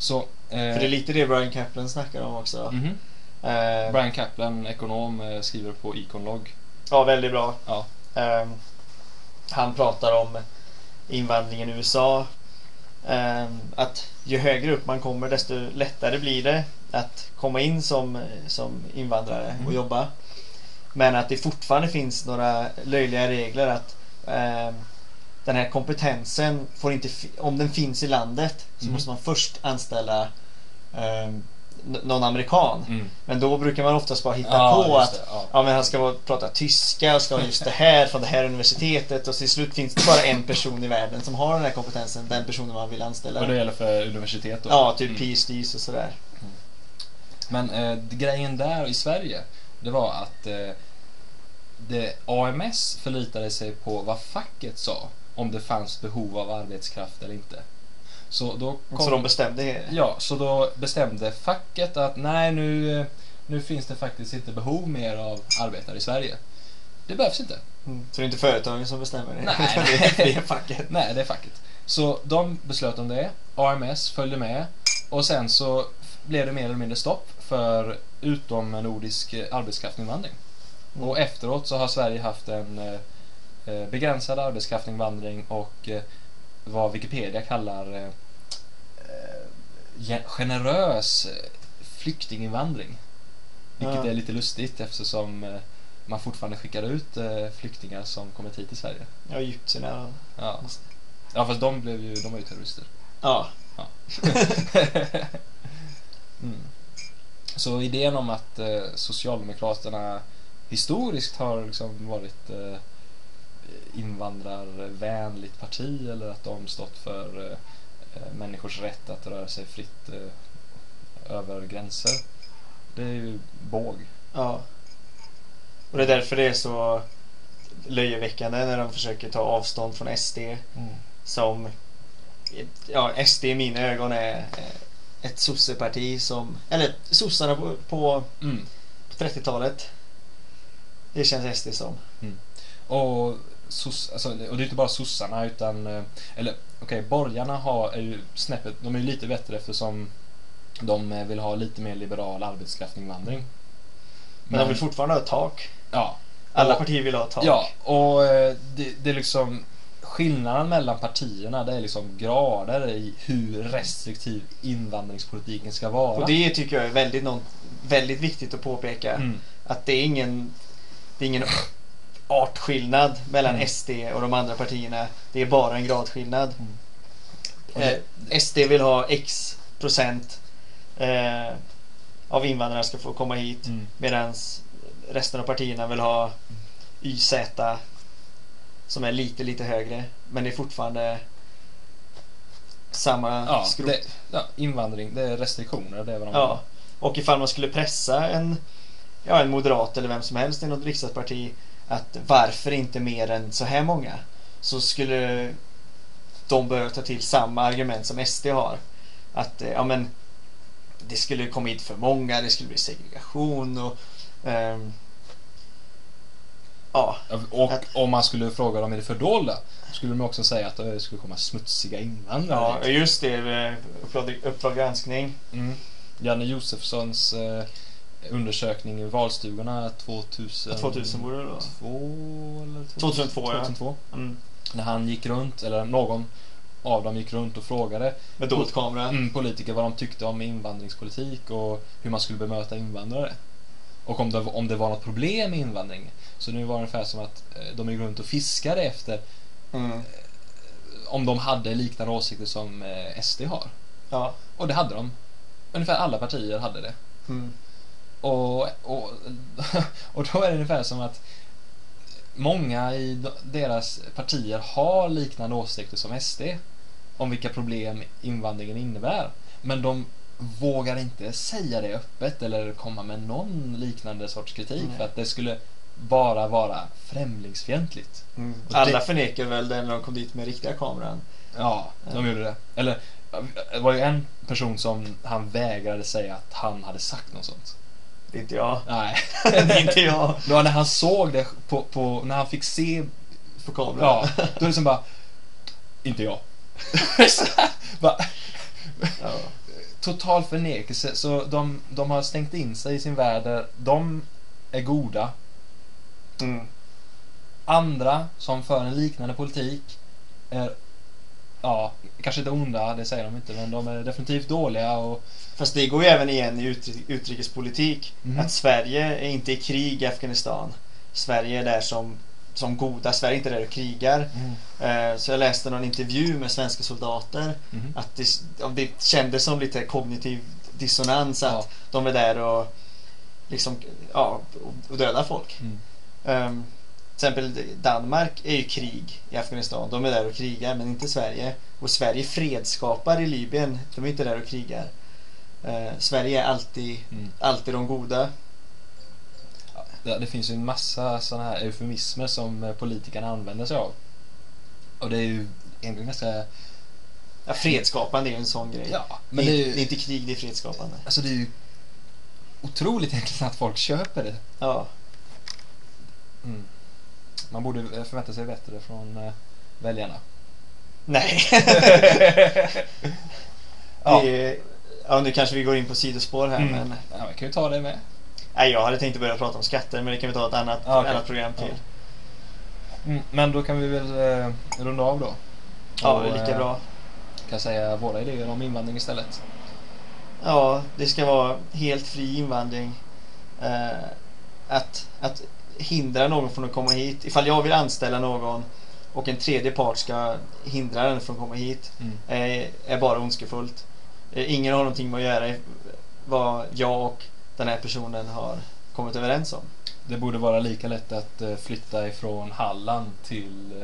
Så, För det är lite det Brian Kaplan snackar om också. Brian Kaplan, ekonom, skriver på Econlog. Ja, väldigt bra. Ja. Han pratar om invandringen i USA. Att ju högre upp man kommer, desto lättare blir det att komma in som invandrare och jobba. Men att det fortfarande finns några löjliga regler att den här kompetensen får inte, om den finns i landet så måste man först anställa någon amerikan. Men då brukar man oftast bara hitta på att men han ska prata tyska och ska ha just det här från det här universitetet, och till slut finns det bara en person i världen som har den här kompetensen, den personen man vill anställa. Och det gäller för universitet då? Ja, typ PhDs och sådär. Men grejen där i Sverige, det var att AMS förlitade sig på vad facket sa om det fanns behov av arbetskraft eller inte. Så de bestämde? Ja, så då bestämde facket att nej, nu finns det faktiskt inte behov mer av arbetare i Sverige. Det behövs inte. Så det är inte företagen som bestämmer det? Nej, det är facket. Nej, det är facket. Så de beslöt om det. AMS följde med. Och sen så blev det mer eller mindre stopp för utomnordisk arbetskraftsinvandring. Och efteråt så har Sverige haft en begränsad arbetskraftsinvandring och vad Wikipedia kallar generös flyktinginvandring. Vilket är lite lustigt eftersom man fortfarande skickar ut flyktingar som kommit hit till Sverige. Ja, egyptierna. Ja, fast de var ju terrorister. Ja. Så idén om att Socialdemokraterna historiskt har liksom varit invandrarvänligt parti, eller att de stått för människors rätt att röra sig fritt över gränser, det är ju båg. Ja. Och det är därför det är så löjeväckande när de försöker ta avstånd från SD. Som SD i mina ögon är ett sosseparti som, eller sossarna på 30-talet. Det känns SD som. Och det är inte bara sossarna utan borgarna är ju snäppet, de är ju lite bättre eftersom de vill ha lite mer liberal arbetskraftsinvandring. Men de vill fortfarande ha ett tak. Ja. Alla partier vill ha ett tak. Ja, och det är liksom skillnaden mellan partierna, det är liksom grader i hur restriktiv invandringspolitiken ska vara. Och det tycker jag är väldigt viktigt att påpeka. Att det är ingen artskillnad mellan SD och de andra partierna. Det är bara en gradskillnad. SD vill ha X procent av invandrare ska få komma hit, medan resten av partierna vill ha YZ som är lite högre, men det är fortfarande samma skrot. Invandring, det är restriktioner, det är vad de vill. Och ifall man skulle pressa en moderat eller vem som helst i något riksdagsparti att varför inte mer än så här många, så skulle de börja ta till samma argument som SD har. Att det skulle komma hit för många, det skulle bli segregation och om man skulle fråga dem är det fördolda, skulle de också säga att det skulle komma smutsiga invandrare. Ja, just det, Uppdrag granskning. Janne Josefssons undersökning i valstugorna 2000 var det då? 2002. När han gick runt, eller någon av dem gick runt och frågade med dold kamera politiker vad de tyckte om invandringspolitik och hur man skulle bemöta invandrare. Och om det var något problem med invandring. Så nu var det ungefär som att de gick runt och fiskade efter om de hade liknande åsikter som SD har. Ja. Och det hade de. Ungefär alla partier hade det. Och då är det ungefär som att många i deras partier har liknande åsikter som SD om vilka problem invandringen innebär, men de vågar inte säga det öppet eller komma med någon liknande sorts kritik för att det skulle bara vara främlingsfientligt. Alla förnekar väl det när de kom dit med riktiga kameran. Ja, de gjorde det. Eller det var ju en person som han vägrade säga att han hade sagt något sånt. Det är inte jag. Nej. Det är inte jag. Då när han såg det på när han fick se på kameran. Ja, då är det som bara inte jag. total förnekelse. Så de har stängt in sig i sin värld där de är goda. Andra som för en liknande politik är, ja, kanske inte onda, det säger de inte, men de är definitivt dåliga. Och fast det går ju även igen i utrikespolitik. Att Sverige är inte i krig i Afghanistan. Sverige är där som goda. Sverige är inte där och krigar. Så jag läste någon intervju med svenska soldater att det kändes som lite kognitiv dissonans att de är där och liksom, ja, och dödar folk. Till exempel Danmark är ju krig i Afghanistan. De är där och krigar, men inte Sverige. Och Sverige fredsskapar i Libyen. De är inte där och krigar. Sverige är alltid de goda. Det finns ju en massa sådana här eufemismer som politikerna använder sig av. Och det är ju egentligen ganska... Ja, fredsskapande är ju en sån grej. Ja, men det är inte krig, det är fredsskapande. Alltså det är ju otroligt egentligen att folk köper det. Ja. Man borde förvänta sig bättre från väljarna. Nej. Ja, nu kanske vi går in på sidospår här, men... Ja, vi kan ju ta det med. Nej, jag hade tänkt börja prata om skatter, men det kan vi ta ett annat program till. Men då kan vi väl runda av då. Ja, det är lika bra. Kan säga våra idéer om invandring istället. Ja, det ska vara helt fri invandring. Att hindra någon från att komma hit. Ifall jag vill anställa någon och en tredje part ska hindra den från att komma hit är bara ondskefullt. Ingen har någonting med att göra vad jag och den här personen har kommit överens om. Det borde vara lika lätt att flytta ifrån Halland till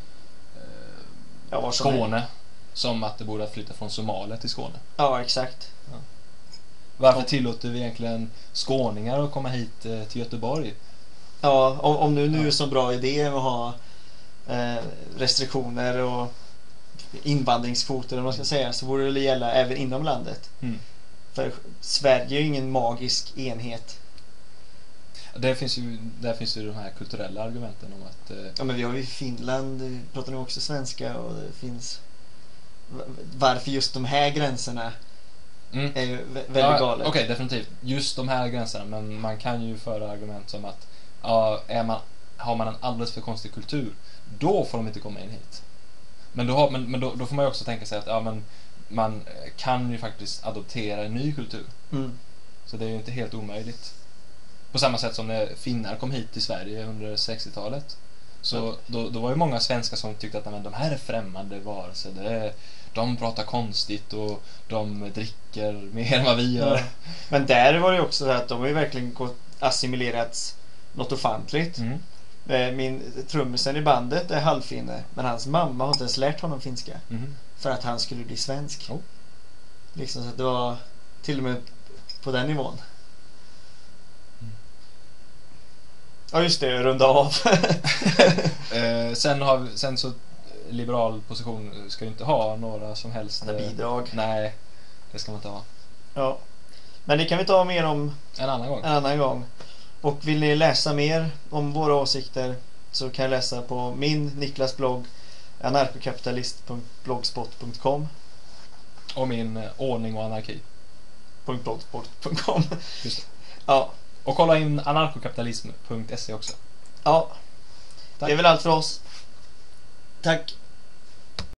Skåne som att det borde att flytta från Somalia till Skåne. Ja, exakt. Ja. Varför tillåter vi egentligen skåningar att komma hit till Göteborg? Ja, om nu är så bra idé att ha restriktioner och invandringskvoter, om man ska säga, så borde det gälla även inom landet. För Sverige är ju ingen magisk enhet. Där finns ju de här kulturella argumenten om att... Ja, men vi har ju Finland, pratar nu också svenska, och det finns... Varför just de här gränserna är ju väldigt galet. Okej, definitivt. Just de här gränserna, men man kan ju föra argument som att har man en alldeles för konstig kultur, då får de inte komma in hit. Men då får man ju också tänka sig att man kan ju faktiskt adoptera en ny kultur. Så det är ju inte helt omöjligt. På samma sätt som när finnar kom hit till Sverige under 60-talet. Så då var ju många svenskar som tyckte att de här är främmande varelser. De pratar konstigt och de dricker mer än vad vi gör. Ja. Men där var det ju också så att de har ju verkligen assimilerats något ofantligt. Min trummisen i bandet är halvfinne, men hans mamma har inte ens lärt honom finska för att han skulle bli svensk. Liksom, så att det var till och med på den nivån. Ja, just det, runda av. Sen så liberal position ska ju inte ha några som helst bidrag. Nej, det ska man inte ha. Ja. Men det kan vi ta mer om en annan gång. Och vill ni läsa mer om våra åsikter så kan jag läsa på min Niklas blogg anarkokapitalist.blogspot.com och min ordning och anarki .blogspot.com. Just det. Ja. Och kolla in anarkokapitalism.se också. Ja. Tack. Det är väl allt för oss. Tack.